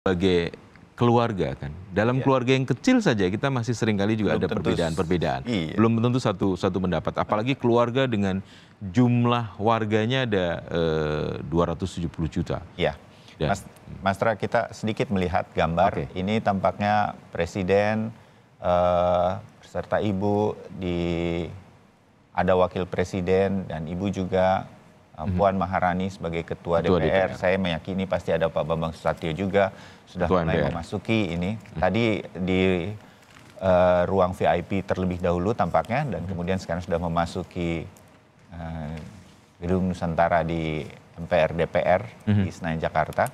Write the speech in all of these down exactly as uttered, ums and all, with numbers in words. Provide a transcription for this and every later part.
sebagai keluarga kan. Dalam Iya. keluarga yang kecil saja kita masih seringkali juga Belum ada tentu perbedaan-perbedaan. iya. Belum tentu satu satu pendapat. Apalagi keluarga dengan jumlah warganya ada eh, dua ratus tujuh puluh juta. Ya, Dan- Mas, Mas Tra, kita sedikit melihat gambar. Oke. Ini tampaknya Presiden eh, serta Ibu, di ada Wakil Presiden dan Ibu juga, eh, Puan Maharani sebagai Ketua, Ketua D P R. D P R. Saya meyakini pasti ada Pak Bambang Susatyo juga sudah Ketua mulai M P R. memasuki ini. Tadi di eh, ruang V I P terlebih dahulu tampaknya, dan kemudian sekarang sudah memasuki eh, Gedung Nusantara di M P R D P R di Senayan, Jakarta.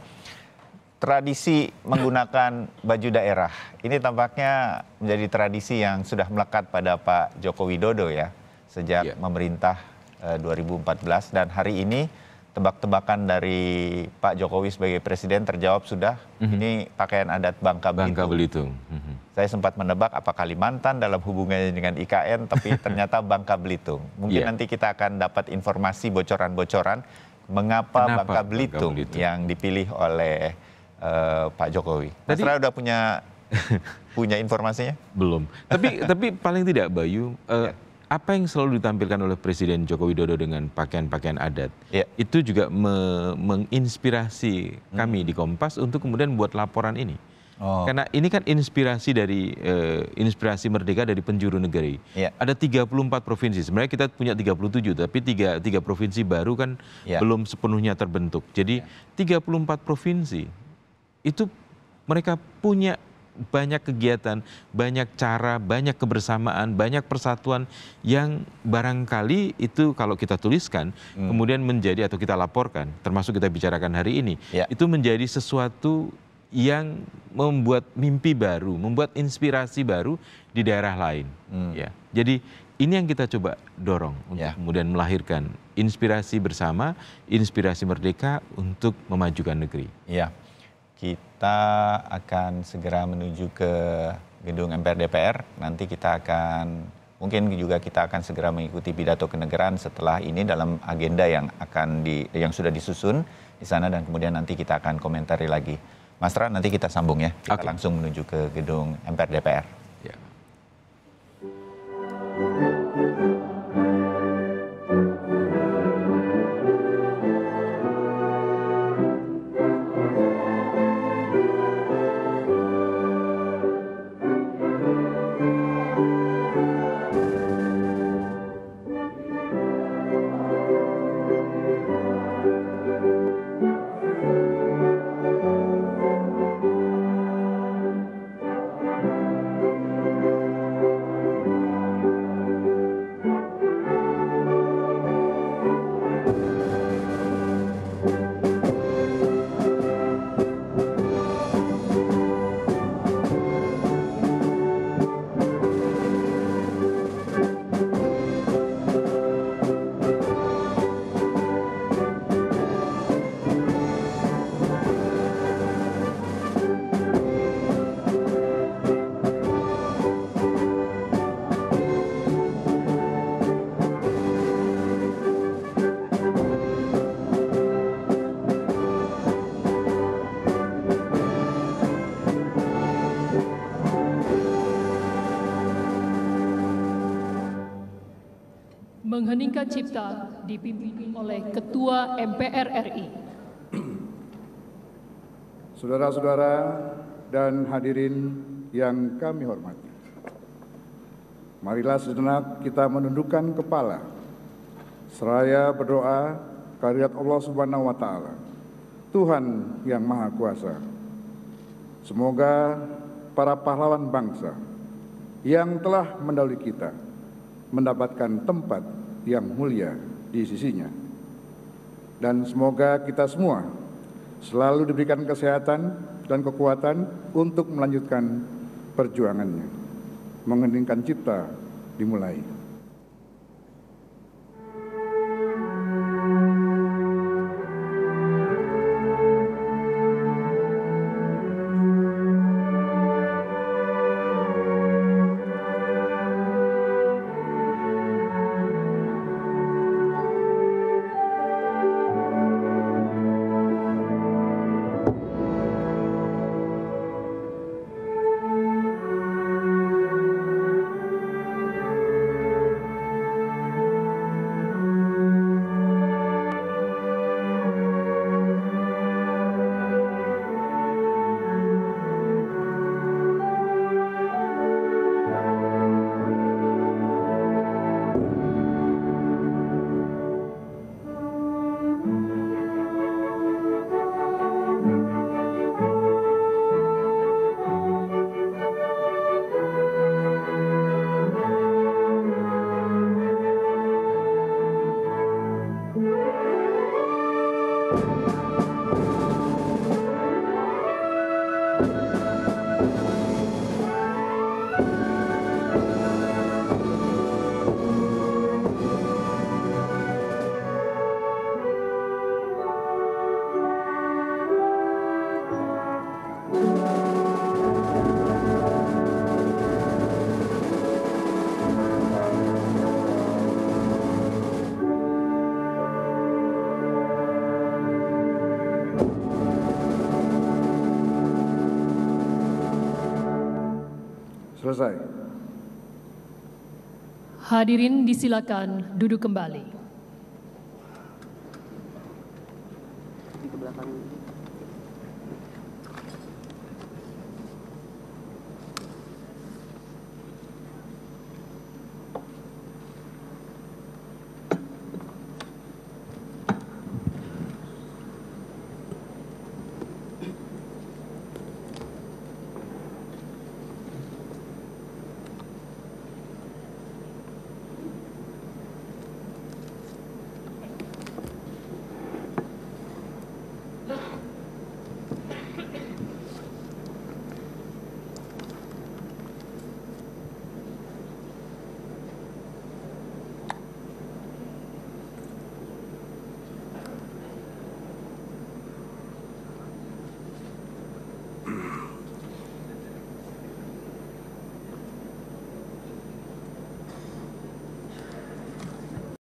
Tradisi menggunakan baju daerah ini tampaknya menjadi tradisi yang sudah melekat pada Pak Joko Widodo ya sejak Iya. memerintah eh, dua ribu empat belas, dan hari ini tebak-tebakan dari Pak Jokowi sebagai presiden terjawab sudah. Ini pakaian adat Bangka Bangka Belitung. Belitung. Mhm. Saya sempat menebak apa Kalimantan dalam hubungannya dengan I K N, tapi ternyata Bangka Belitung. Mungkin Iya. nanti kita akan dapat informasi bocoran-bocoran mengapa Kenapa Bangka Bangka Belitung, Belitung? yang dipilih oleh eh, Pak Jokowi. Mas Tadi- Ra udah punya punya informasinya? Belum. Tapi tapi paling tidak Bayu, eh, apa yang selalu ditampilkan oleh Presiden Joko Widodo dengan pakaian-pakaian adat, Iya. itu juga me- menginspirasi kami di Kompas untuk kemudian buat laporan ini. Oh. Karena ini kan inspirasi dari eh, inspirasi merdeka dari penjuru negeri. Iya. Ada tiga puluh empat provinsi. Sebenarnya kita punya tiga puluh tujuh, tapi tiga, tiga provinsi baru kan Iya. belum sepenuhnya terbentuk. Jadi tiga puluh empat provinsi itu mereka punya banyak kegiatan, banyak cara, banyak kebersamaan, banyak persatuan yang barangkali itu kalau kita tuliskan kemudian menjadi atau kita laporkan, termasuk kita bicarakan hari ini, Ya. itu menjadi sesuatu yang membuat mimpi baru, membuat inspirasi baru di daerah lain. Ya, jadi ini yang kita coba dorong untuk Ya. kemudian melahirkan inspirasi bersama, inspirasi merdeka untuk memajukan negeri. Iya. Kita akan segera menuju ke gedung M P R D P R. Nanti kita akan, mungkin juga kita akan segera mengikuti pidato kenegaraan setelah ini dalam agenda yang akan di, yang sudah disusun di sana, dan kemudian nanti kita akan komentari lagi. Mas Ra, nanti kita sambung ya. Kita Oke. langsung menuju ke gedung M P R D P R. Ya. Mengheningkan cipta dipimpin oleh Ketua M P R R I. Saudara-saudara dan hadirin yang kami hormati, marilah sejenak kita menundukkan kepala, seraya berdoa kehadirat Allah Subhanahu wa Ta'ala, Tuhan yang Maha Kuasa. Semoga para pahlawan bangsa yang telah mendahului kita mendapatkan tempat yang mulia di sisinya. Dan semoga kita semua selalu diberikan kesehatan dan kekuatan untuk melanjutkan perjuangannya. Mengheningkan cipta dimulai. selesai. Hadirin disilakan duduk kembali.